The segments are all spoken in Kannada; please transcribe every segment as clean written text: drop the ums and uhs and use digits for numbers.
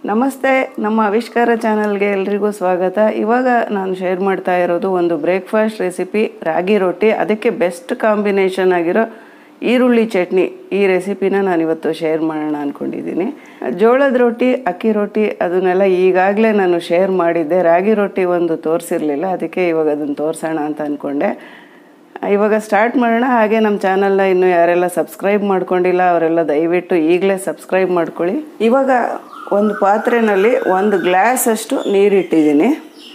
ನಮಸ್ತೆ, ನಮ್ಮ ಆವಿಷ್ಕಾರ ಚಾನಲ್ಗೆ ಎಲ್ರಿಗೂ ಸ್ವಾಗತ. ಇವಾಗ ನಾನು ಶೇರ್ ಮಾಡ್ತಾ ಇರೋದು ಒಂದು ಬ್ರೇಕ್ಫಾಸ್ಟ್ ರೆಸಿಪಿ, ರಾಗಿ ರೊಟ್ಟಿ. ಅದಕ್ಕೆ ಬೆಸ್ಟ್ ಕಾಂಬಿನೇಷನ್ ಆಗಿರೋ ಈರುಳ್ಳಿ ಚಟ್ನಿ. ಈ ರೆಸಿಪಿನ ನಾನಿವತ್ತು ಶೇರ್ ಮಾಡೋಣ ಅಂದ್ಕೊಂಡಿದ್ದೀನಿ. ಜೋಳದ ರೊಟ್ಟಿ, ಅಕ್ಕಿ ರೊಟ್ಟಿ ಅದನ್ನೆಲ್ಲ ಈಗಾಗಲೇ ನಾನು ಶೇರ್ ಮಾಡಿದ್ದೆ. ರಾಗಿ ರೊಟ್ಟಿ ಒಂದು ತೋರಿಸಿರಲಿಲ್ಲ, ಅದಕ್ಕೆ ಇವಾಗ ಅದನ್ನು ತೋರಿಸೋಣ ಅಂತ ಅಂದ್ಕೊಂಡೆ. ಇವಾಗ ಸ್ಟಾರ್ಟ್ ಮಾಡೋಣ. ಹಾಗೆ ನಮ್ಮ ಚಾನಲ್ನ ಇನ್ನೂ ಯಾರೆಲ್ಲ ಸಬ್ಸ್ಕ್ರೈಬ್ ಮಾಡ್ಕೊಂಡಿಲ್ಲ ಅವರೆಲ್ಲ ದಯವಿಟ್ಟು ಈಗಲೇ ಸಬ್ಸ್ಕ್ರೈಬ್ ಮಾಡ್ಕೊಳ್ಳಿ. ಇವಾಗ ಒಂದು ಪಾತ್ರೆಯಲ್ಲಿ 1 ಗ್ಲಾಸ್ ಅಷ್ಟು ನೀರಿಟ್ಟಿದ್ದೀನಿ.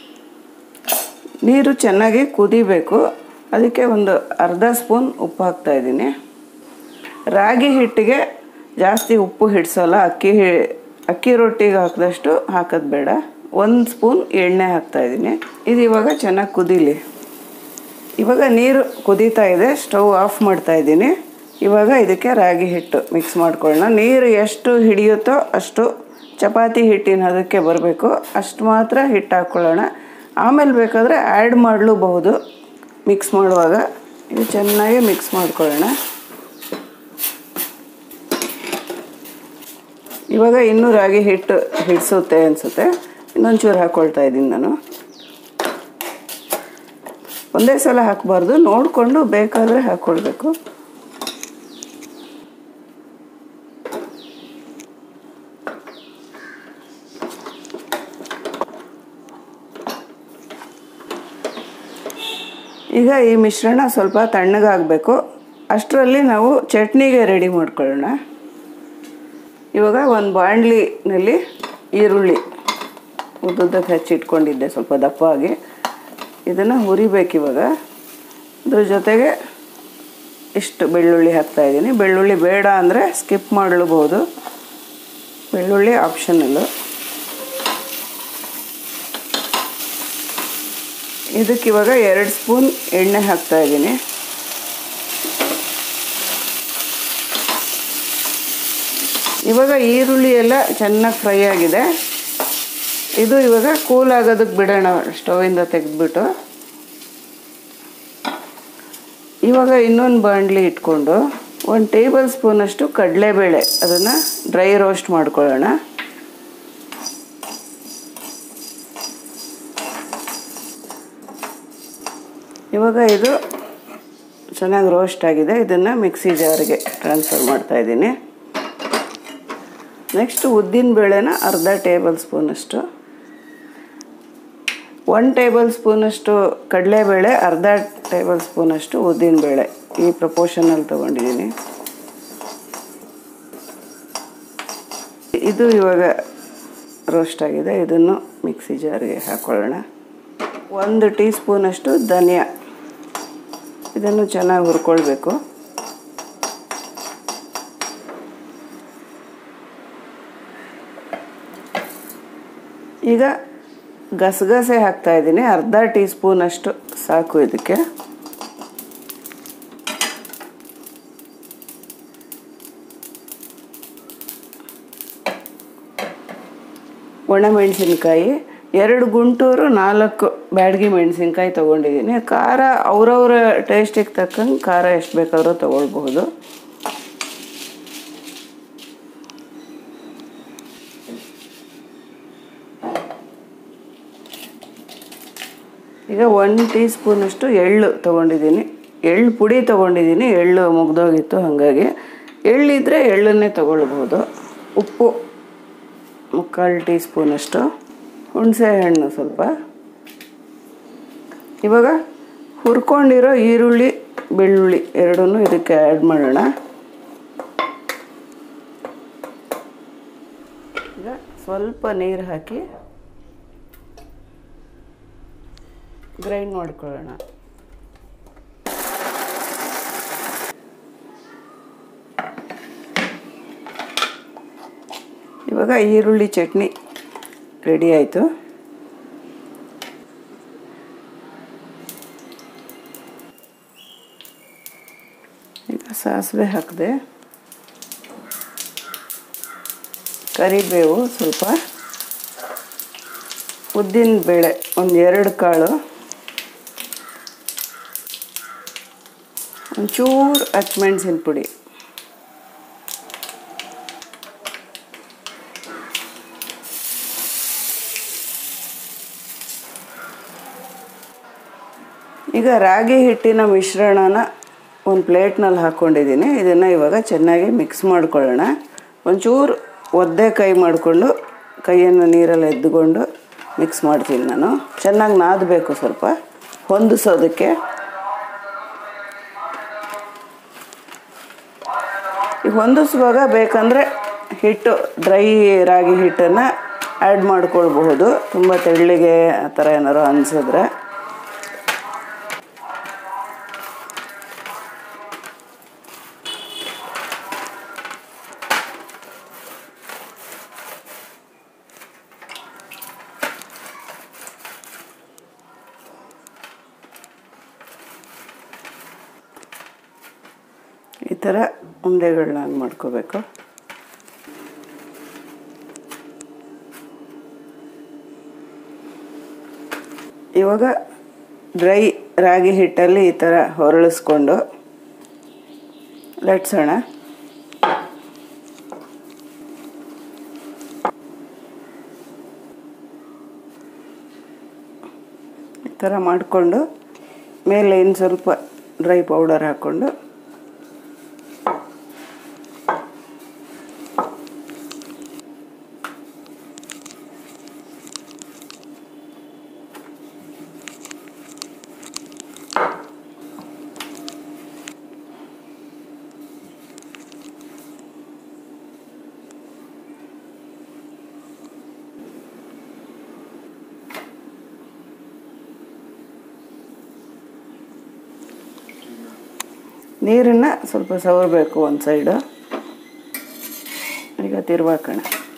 ನೀರು ಚೆನ್ನಾಗಿ ಕುದಿಬೇಕು. ಅದಕ್ಕೆ ಒಂದು ಅರ್ಧ ಸ್ಪೂನ್ ಉಪ್ಪು ಹಾಕ್ತಾಯಿದ್ದೀನಿ. ರಾಗಿ ಹಿಟ್ಟಿಗೆ ಜಾಸ್ತಿ ಉಪ್ಪು ಹಿಡಿಸೋಲ್ಲ, ಅಕ್ಕಿ ರೊಟ್ಟಿಗೆ ಹಾಕಿದಷ್ಟು ಹಾಕೋದು ಬೇಡ. 1 ಸ್ಪೂನ್ ಎಣ್ಣೆ ಹಾಕ್ತಾಯಿದ್ದೀನಿ. ಇದು ಇವಾಗ ಚೆನ್ನಾಗಿ ಕುದೀಲಿ. ಇವಾಗ ನೀರು ಕುದೀತಾ ಇದೆ, ಸ್ಟವ್ ಆಫ್ ಮಾಡ್ತಾಯಿದ್ದೀನಿ. ಇವಾಗ ಇದಕ್ಕೆ ರಾಗಿ ಹಿಟ್ಟು ಮಿಕ್ಸ್ ಮಾಡ್ಕೊಳ್ಳೋಣ. ನೀರು ಎಷ್ಟು ಹಿಡಿಯುತ್ತೋ ಅಷ್ಟು ಚಪಾತಿ ಹಿಟ್ಟಿನ ಅದಕ್ಕೆ ಬರಬೇಕು, ಅಷ್ಟು ಮಾತ್ರ ಹಿಟ್ಟು ಹಾಕ್ಕೊಳ್ಳೋಣ. ಆಮೇಲೆ ಬೇಕಾದರೆ ಆ್ಯಡ್ ಮಾಡಲೂಬಹುದು. ಮಿಕ್ಸ್ ಮಾಡುವಾಗ ಇದು ಚೆನ್ನಾಗಿ ಮಿಕ್ಸ್ ಮಾಡ್ಕೊಳ್ಳೋಣ. ಇವಾಗ ಇನ್ನೂ ರಾಗಿ ಹಿಟ್ಟು ಹಿಡಿಸುತ್ತೆ ಅನಿಸುತ್ತೆ, ಇನ್ನೊಂಚೂರು ಹಾಕ್ಕೊಳ್ತಾ ಇದ್ದೀನಿ ನಾನು. ಒಂದೇ ಸಲ ಹಾಕಬಾರ್ದು, ನೋಡಿಕೊಂಡು ಬೇಕಾದರೆ ಹಾಕ್ಕೊಳ್ಬೇಕು. ಈಗ ಈ ಮಿಶ್ರಣ ಸ್ವಲ್ಪ ತಣ್ಣಗಾಗಬೇಕು. ಅಷ್ಟರಲ್ಲಿ ನಾವು ಚಟ್ನಿಗೆ ರೆಡಿ ಮಾಡ್ಕೊಳ್ಳೋಣ. ಇವಾಗ ಒಂದು ಬಾಣಲಿನಲ್ಲಿ ಈರುಳ್ಳಿ ಉದ್ದುದ್ದಕ್ಕೆ ಹಚ್ಚಿಟ್ಕೊಂಡಿದ್ದೆ, ಸ್ವಲ್ಪ ದಪ್ಪಾಗಿ. ಇದನ್ನು ಹುರಿಬೇಕು ಇವಾಗ. ಅದ್ರ ಜೊತೆಗೆ ಇಷ್ಟು ಬೆಳ್ಳುಳ್ಳಿ ಹಾಕ್ತಾಯಿದ್ದೀನಿ. ಬೆಳ್ಳುಳ್ಳಿ ಬೇಡ ಅಂದರೆ ಸ್ಕಿಪ್ ಮಾಡಲೂಬಹುದು, ಬೆಳ್ಳುಳ್ಳಿ ಆಪ್ಷನಲ್ಲು. ಇದಕ್ಕೆ ಇವಾಗ 2 ಸ್ಪೂನ್ ಎಣ್ಣೆ ಹಾಕ್ತಾಯಿದ್ದೀನಿ. ಇವಾಗ ಈರುಳ್ಳಿ ಎಲ್ಲ ಚೆನ್ನಾಗಿ ಫ್ರೈ ಆಗಿದೆ. ಇದು ಇವಾಗ ಕೂಲ್ ಆಗೋದಕ್ಕೆ ಬಿಡೋಣ, ಸ್ಟವಿಂದ ತೆಗೆದ್ಬಿಟ್ಟು. ಇವಾಗ ಇನ್ನೊಂದು ಬಾಣಲಿ ಇಟ್ಕೊಂಡು 1 ಟೇಬಲ್ ಸ್ಪೂನಷ್ಟು ಕಡಲೆಬೇಳೆ ಅದನ್ನು ಡ್ರೈ ರೋಸ್ಟ್ ಮಾಡ್ಕೊಳ್ಳೋಣ. ಇವಾಗ ಇದು ಚೆನ್ನಾಗಿ ರೋಸ್ಟ್ ಆಗಿದೆ. ಇದನ್ನು ಮಿಕ್ಸಿ ಜಾರಿಗೆ ಟ್ರಾನ್ಸ್ಫರ್ ಮಾಡ್ತಾಯಿದ್ದೀನಿ. ನೆಕ್ಸ್ಟ್ ಉದ್ದಿನಬೇಳೆನ ಅರ್ಧ ಟೇಬಲ್ ಸ್ಪೂನಷ್ಟು, 1 ಟೇಬಲ್ ಸ್ಪೂನಷ್ಟು ಕಡಲೆಬೇಳೆ, ಅರ್ಧ ಟೇಬಲ್ ಸ್ಪೂನಷ್ಟು ಉದ್ದಿನಬೇಳೆ, ಈ ಪ್ರಪೋರ್ಷನಲ್ಲಿ ತೊಗೊಂಡಿದ್ದೀನಿ. ಇದು ಇವಾಗ ರೋಸ್ಟ್ ಆಗಿದೆ. ಇದನ್ನು ಮಿಕ್ಸಿ ಜಾರಿಗೆ ಹಾಕ್ಕೊಳ್ಳೋಣ. 1 ಟೀ ಸ್ಪೂನಷ್ಟು ಧನಿಯಾ, ಇದನ್ನು ಚೆನ್ನಾಗಿ ಹುರ್ಕೊಳ್ಬೇಕು. ಈಗ ಗಸಗಸೆ ಹಾಕ್ತಾಯಿದ್ದೀನಿ, ಅರ್ಧ ಟೀ ಸ್ಪೂನಷ್ಟು ಸಾಕು ಇದಕ್ಕೆ. ಒಣಮೆಣಸಿನ್ಕಾಯಿ 2 ಗುಂಟೂರು 4 ಬ್ಯಾಡಗಿ ಮೆಣಸಿನ್ಕಾಯಿ ತೊಗೊಂಡಿದ್ದೀನಿ. ಖಾರ ಅವರವರ ಟೇಸ್ಟಿಗೆ ತಕ್ಕಂಗೆ ಖಾರ ಎಷ್ಟು ಬೇಕಾದರೂ ತೊಗೊಳ್ಬಹುದು. ಈಗ 1 ಟೀ ಸ್ಪೂನಷ್ಟು ಎಳ್ಳು ತೊಗೊಂಡಿದ್ದೀನಿ. ಎಳ್ಳು ಪುಡಿ ತೊಗೊಂಡಿದ್ದೀನಿ, ಎಳ್ಳು ಮುಗ್ದೋಗಿತ್ತು, ಹಾಗಾಗಿ ಎಳ್ಳಿದ್ರೆ ಎಳ್ಳನ್ನೇ ತೊಗೊಳ್ಬೋದು. ಉಪ್ಪು 3/4 ಟೀ ಸ್ಪೂನಷ್ಟು, ಹುಣಸೆ ಹಣ್ಣು ಸ್ವಲ್ಪ. ಇವಾಗ ಹುರ್ಕೊಂಡಿರೋ ಈರುಳ್ಳಿ ಬೆಳ್ಳುಳ್ಳಿ ಎರಡನ್ನೂ ಇದಕ್ಕೆ ಆ್ಯಡ್ ಮಾಡೋಣ. ಈಗ ಸ್ವಲ್ಪ ನೀರು ಹಾಕಿ ಗ್ರೈಂಡ್ ಮಾಡ್ಕೊಳ್ಳೋಣ. ಇವಾಗ ಈರುಳ್ಳಿ ಚಟ್ನಿ ರೆಡಿ ಆಯಿತು. ಈಗ ಸಾಸಿವೆ ಹಾಕಿದೆ, ಕರಿಬೇವು ಸ್ವಲ್ಪ, ಉದ್ದಿನ ಬೇಳೆ 1-2 ಕಾಳು, ಒಂಚೂರು ಹಸಿಮೆಣಸಿನ ಪುಡಿ, ಈಗ ರಾಗಿ ಹಿಟ್ಟಿನ ಮಿಶ್ರಣನ ಒಂದು ಪ್ಲೇಟ್ನಲ್ಲಿ ಹಾಕ್ಕೊಂಡಿದ್ದೀನಿ. ಇದನ್ನು ಇವಾಗ ಚೆನ್ನಾಗಿ ಮಿಕ್ಸ್ ಮಾಡ್ಕೊಳ್ಳೋಣ. ಒಂಚೂರು ಒದ್ದೆ ಕೈ ಮಾಡಿಕೊಂಡು ಕೈಯನ್ನು ನೀರಲ್ಲಿ ಎದ್ದುಕೊಂಡು ಮಿಕ್ಸ್ ಮಾಡ್ತೀನಿ ನಾನು. ಚೆನ್ನಾಗಿ ನಾದಬೇಕು, ಸ್ವಲ್ಪ ಹೊಂದಿಸೋದಕ್ಕೆ. ಈಗ ಹೊಂದಿಸುವಾಗ ಬೇಕಂದರೆ ಹಿಟ್ಟು ಡ್ರೈ ರಾಗಿ ಹಿಟ್ಟನ್ನು ಆ್ಯಡ್ ಮಾಡ್ಕೊಳ್ಬಹುದು, ತುಂಬ ತೆಳ್ಳಗೆ ಆ ಥರ ಏನಾರು ಅನಿಸಿದ್ರೆ. ಈ ಥರ ಉಂಡೆಗಳನ್ನ ಮಾಡ್ಕೋಬೇಕು. ಇವಾಗ ಡ್ರೈ ರಾಗಿ ಹಿಟ್ಟಲ್ಲಿ ಈ ಥರ ಹೊರಳಿಸ್ಕೊಂಡು ಲಟ್ಸೋಣ. ಈ ಥರ ಮಾಡಿಕೊಂಡು ಮೇಲೆ ಇನ್ನು ಸ್ವಲ್ಪ ಡ್ರೈ ಪೌಡರ್ ಹಾಕ್ಕೊಂಡು ನೀರನ್ನು ಸ್ವಲ್ಪ ಸವರಬೇಕು ಒಂದು ಸೈಡು. ಈಗ ತಿರ್ವಾಕೋಣ.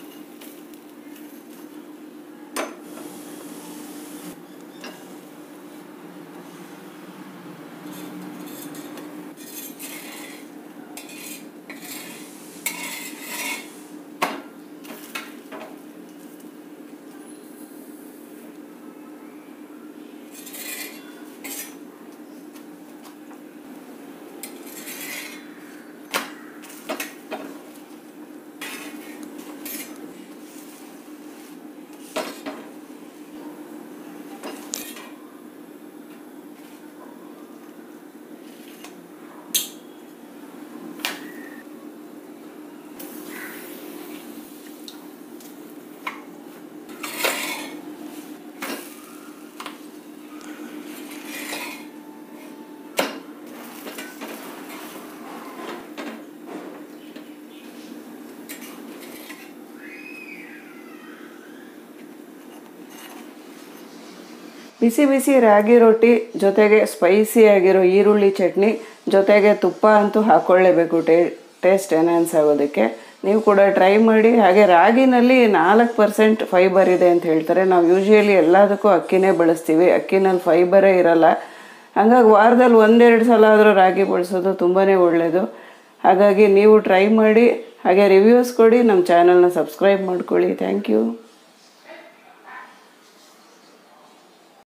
ಬಿಸಿ ಬಿಸಿ ರಾಗಿ ರೊಟ್ಟಿ ಜೊತೆಗೆ ಸ್ಪೈಸಿ ಆಗಿರೋ ಈರುಳ್ಳಿ ಚಟ್ನಿ ಜೊತೆಗೆ ತುಪ್ಪ ಅಂತೂ ಹಾಕ್ಕೊಳ್ಳೇಬೇಕು ಟೇಸ್ಟ್ ಎನ್ಹಾನ್ಸ್ ಆಗೋದಕ್ಕೆ. ನೀವು ಕೂಡ ಟ್ರೈ ಮಾಡಿ. ಹಾಗೆ ರಾಗಿನಲ್ಲಿ 4% ಫೈಬರ್ ಇದೆ ಅಂತ ಹೇಳ್ತಾರೆ. ನಾವು ಯೂಶ್ವಲಿ ಎಲ್ಲದಕ್ಕೂ ಅಕ್ಕಿನೇ ಬಳಸ್ತೀವಿ, ಅಕ್ಕಿನಲ್ಲಿ ಫೈಬರೇ ಇರಲ್ಲ. ಹಾಗಾಗಿ ವಾರದಲ್ಲಿ 1-2 ಸಲ ಆದರೂ ರಾಗಿ ಬಳಸೋದು ತುಂಬಾ ಒಳ್ಳೆಯದು. ಹಾಗಾಗಿ ನೀವು ಟ್ರೈ ಮಾಡಿ, ಹಾಗೆ ರಿವ್ಯೂಸ್ ಕೊಡಿ, ನಮ್ಮ ಚಾನಲ್ನ ಸಬ್ಸ್ಕ್ರೈಬ್ ಮಾಡ್ಕೊಳ್ಳಿ. Thank you.